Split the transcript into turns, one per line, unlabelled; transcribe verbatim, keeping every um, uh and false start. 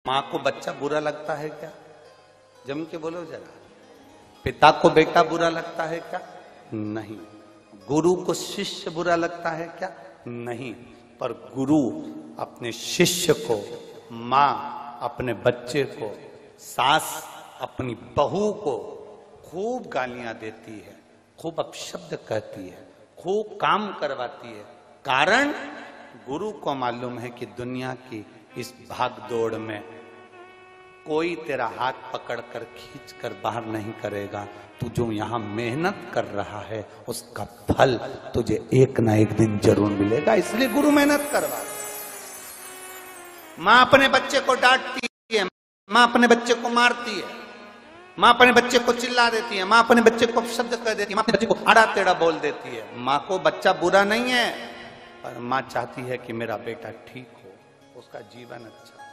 माँ को बच्चा बुरा लगता है क्या? जम के बोलो जरा। पिता को बेटा बुरा लगता है क्या? नहीं। गुरु को शिष्य बुरा लगता है क्या? नहीं। पर गुरु अपने शिष्य को, माँ अपने बच्चे को, सास अपनी बहू को खूब गालियां देती है, खूब अपशब्द कहती है, खूब काम करवाती है। कारण गुरु को मालूम है कि दुनिया की इस भागदौड़ में कोई तेरा हाथ पकड़कर खींच कर बाहर नहीं करेगा। तू जो यहां मेहनत कर रहा है उसका फल तुझे एक ना एक दिन जरूर मिलेगा, इसलिए गुरु मेहनत करवा। मां अपने बच्चे को डांटती है, मां अपने बच्चे को मारती है, मां अपने बच्चे को चिल्ला देती है, मां अपने बच्चे को शब्द कह देती है, मां अपने बच्चे को आड़ा टेढ़ा बोल देती है। मां को बच्चा बुरा नहीं है, पर मां चाहती है कि मेरा बेटा ठीक हो, उसका जीवन अच्छा।